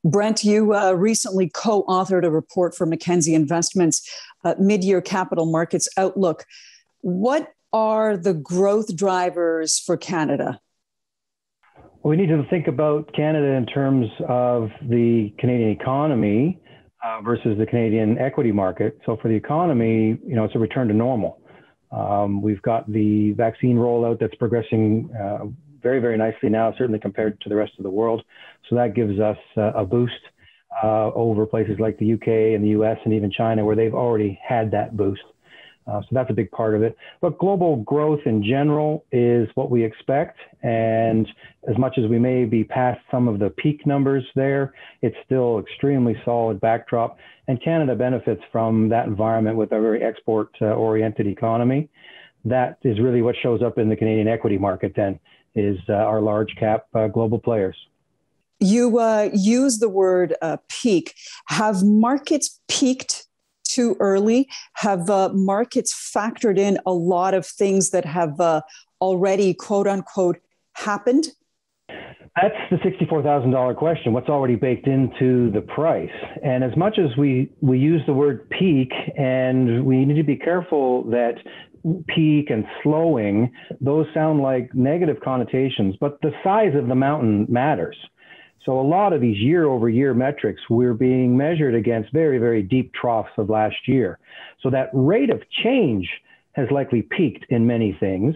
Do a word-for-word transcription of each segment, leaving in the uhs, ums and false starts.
Brent, you uh, recently co-authored a report for Mackenzie Investments, uh, Mid-Year Capital Markets Outlook. What are the growth drivers for Canada? Well, we need to think about Canada in terms of the Canadian economy uh, versus the Canadian equity market. So for the economy, you know, it's a return to normal. Um, we've got the vaccine rollout that's progressing uh, very, very nicely now, certainly compared to the rest of the world. So that gives us uh, a boost uh, over places like the U K and the U S and even China, where they've already had that boost. Uh, so that's a big part of it. But global growth in general is what we expect. And as much as we may be past some of the peak numbers there, it's still extremely solid backdrop. And Canada benefits from that environment with a very export-oriented economy. That is really what shows up in the Canadian equity market then, is uh, our large cap uh, global players. You uh, use the word uh, peak. Have markets peaked too early? Have uh, markets factored in a lot of things that have uh, already, quote unquote, happened? That's the sixty-four thousand dollars question. What's already baked into the price? And as much as we, we use the word peak, and we need to be careful that peak and slowing, those sound like negative connotations, but the size of the mountain matters. So a lot of these year over year metrics, we're being measured against very, very deep troughs of last year. So that rate of change has likely peaked in many things.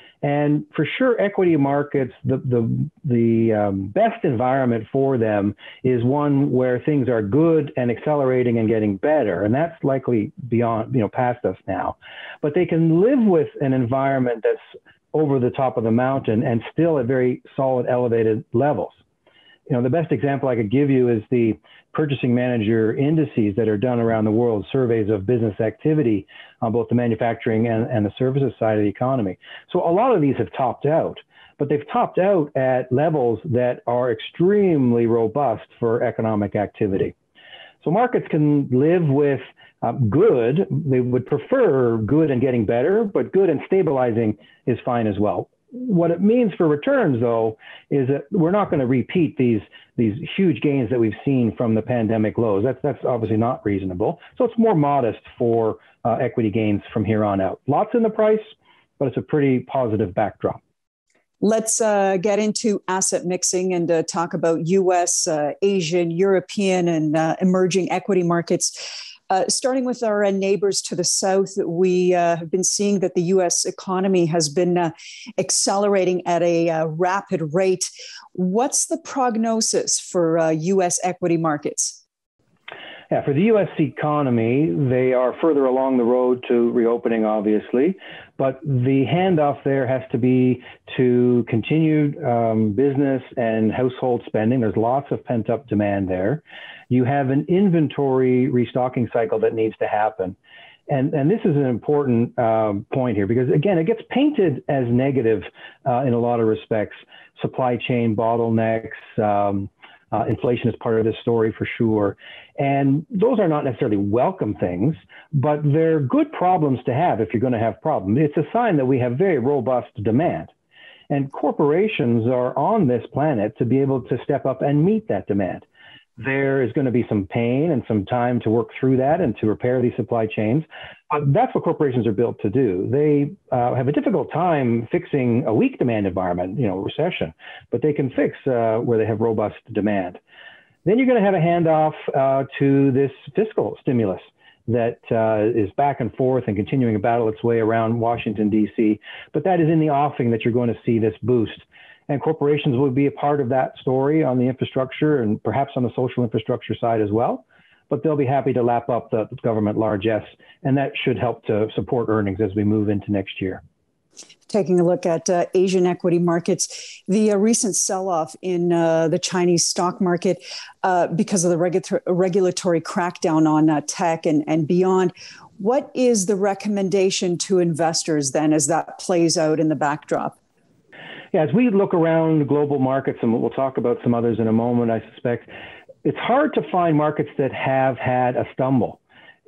And for sure, equity markets, the, the, the um, best environment for them is one where things are good and accelerating and getting better. And that's likely beyond, you know, past us now. But they can live with an environment that's over the top of the mountain and still at very solid, elevated levels. You know, the best example I could give you is the purchasing manager indices that are done around the world, surveys of business activity on both the manufacturing and, and the services side of the economy. So a lot of these have topped out, but they've topped out at levels that are extremely robust for economic activity. So markets can live with uh, good. They would prefer good and getting better, but good and stabilizing is fine as well. What it means for returns, though, is that we're not going to repeat these these huge gains that we've seen from the pandemic lows. That's that's obviously not reasonable. So it's more modest for uh, equity gains from here on out. Lots in the price, but it's a pretty positive backdrop. Let's uh, get into asset mixing and uh, talk about U S, uh, Asian, European, and uh, emerging equity markets. Uh, starting with our uh, neighbors to the south, we uh, have been seeing that the U S economy has been uh, accelerating at a uh, rapid rate. What's the prognosis for uh, U S equity markets? Yeah, for the U S economy, they are further along the road to reopening, obviously, but the handoff there has to be to continued um, business and household spending. There's lots of pent-up demand there. You have an inventory restocking cycle that needs to happen. And, and this is an important um, point here, because again, it gets painted as negative uh, in a lot of respects. Supply chain bottlenecks, um, uh, inflation is part of this story for sure. And those are not necessarily welcome things, but they're good problems to have if you're going to have problems. It's a sign that we have very robust demand. And corporations are on this planet to be able to step up and meet that demand. There is going to be some pain and some time to work through that and to repair these supply chains. But that's what corporations are built to do. They uh, have a difficult time fixing a weak demand environment, you know, recession, but they can fix uh, where they have robust demand. Then you're going to have a handoff uh, to this fiscal stimulus that uh, is back and forth and continuing to battle its way around Washington, D C. But that is in the offing that you're going to see this boost. And corporations will be a part of that story on the infrastructure and perhaps on the social infrastructure side as well. But they'll be happy to lap up the government largesse, and that should help to support earnings as we move into next year. Taking a look at uh, Asian equity markets, the uh, recent sell-off in uh, the Chinese stock market uh, because of the regu- regulatory crackdown on uh, tech and, and beyond. What is the recommendation to investors then as that plays out in the backdrop? Yeah, as we look around global markets, and we'll talk about some others in a moment, I suspect, it's hard to find markets that have had a stumble.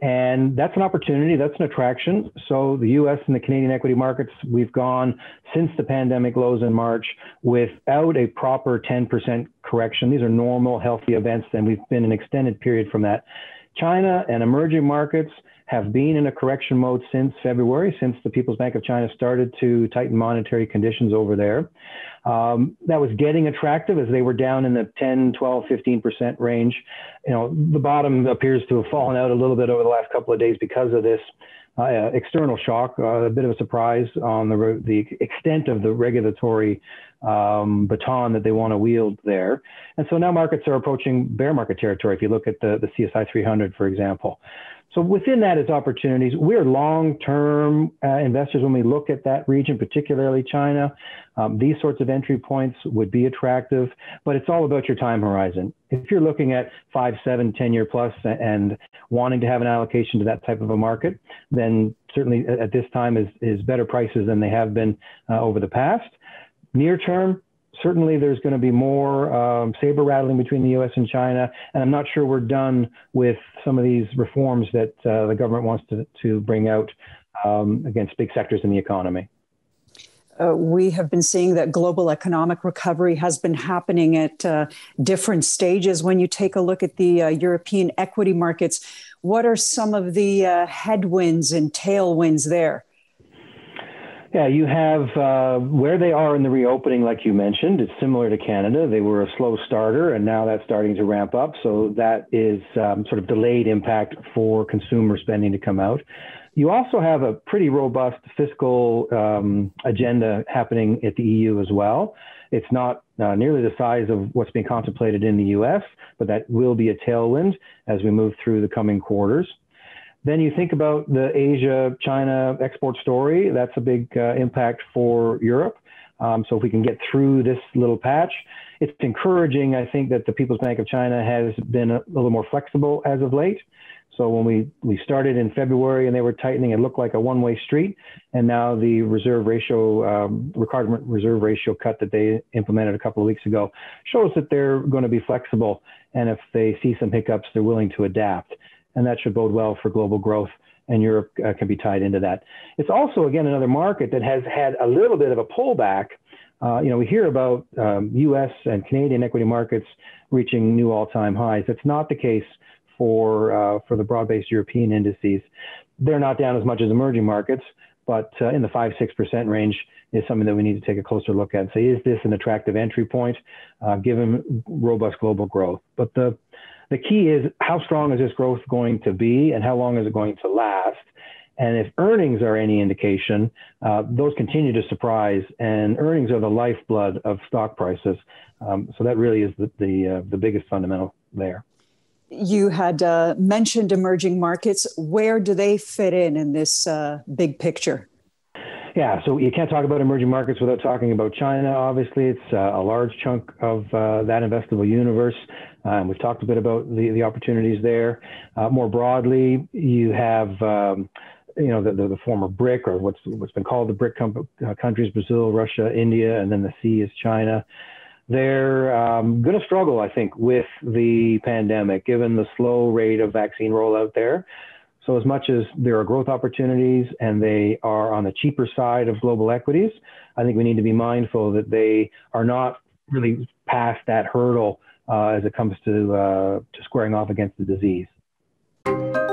And that's an opportunity, that's an attraction. So the U S and the Canadian equity markets, we've gone since the pandemic lows in March without a proper ten percent correction. These are normal, healthy events, and we've been an extended period from that. China and emerging markets have been in a correction mode since February, since the People's Bank of China started to tighten monetary conditions over there. Um, that was getting attractive as they were down in the ten, twelve, fifteen percent range. You know, the bottom appears to have fallen out a little bit over the last couple of days because of this uh, external shock, uh, a bit of a surprise on the, the extent of the regulatory um, baton that they want to wield there. And so now markets are approaching bear market territory. If you look at the, the C S I three hundred, for example. So within that is opportunities. We're long-term uh, investors when we look at that region, particularly China. Um, these sorts of entry points would be attractive, but it's all about your time horizon. If you're looking at five, seven, ten year plus and wanting to have an allocation to that type of a market, then certainly at this time is, is better prices than they have been uh, over the past. Near term, certainly there's going to be more um, saber rattling between the U S and China, and I'm not sure we're done with some of these reforms that uh, the government wants to, to bring out um, against big sectors in the economy. Uh, we have been seeing that global economic recovery has been happening at uh, different stages. When you take a look at the uh, European equity markets, what are some of the uh, headwinds and tailwinds there? Yeah, you have uh, where they are in the reopening, like you mentioned. It's similar to Canada. They were a slow starter, and now that's starting to ramp up. So that is um, sort of delayed impact for consumer spending to come out. You also have a pretty robust fiscal um, agenda happening at the E U as well. It's not uh, nearly the size of what's being contemplated in the U S, but that will be a tailwind as we move through the coming quarters. Then you think about the Asia-China export story. That's a big uh, impact for Europe. Um, so if we can get through this little patch, it's encouraging, I think, that the People's Bank of China has been a little more flexible as of late. So when we, we started in February and they were tightening, it looked like a one-way street. And now the reserve ratio, um, requirement reserve ratio cut that they implemented a couple of weeks ago shows that they're going to be flexible. And if they see some hiccups, they're willing to adapt. And that should bode well for global growth, and Europe uh, can be tied into that. It's also, again, another market that has had a little bit of a pullback. Uh, you know, we hear about um, U S and Canadian equity markets reaching new all-time highs. That's not the case for uh, for the broad-based European indices. They're not down as much as emerging markets, but uh, in the five, six percent range is something that we need to take a closer look at and say, is this an attractive entry point uh, given robust global growth? But the The key is how strong is this growth going to be and how long is it going to last? And if earnings are any indication, uh, those continue to surprise, and earnings are the lifeblood of stock prices. Um, so that really is the, the, uh, the biggest fundamental there. You had uh, mentioned emerging markets. Where do they fit in in this uh, big picture? Yeah, so you can't talk about emerging markets without talking about China. Obviously, it's uh, a large chunk of uh, that investable universe. Um, we've talked a bit about the, the opportunities there. Uh, more broadly, you have um, you know the, the, the former BRIC, or what's what's been called the BRIC com- uh, countries: Brazil, Russia, India, and then the C is China. They're um, going to struggle, I think, with the pandemic, given the slow rate of vaccine rollout there. So as much as there are growth opportunities and they are on the cheaper side of global equities, I think we need to be mindful that they are not really past that hurdle uh, as it comes to, uh, to squaring off against the disease.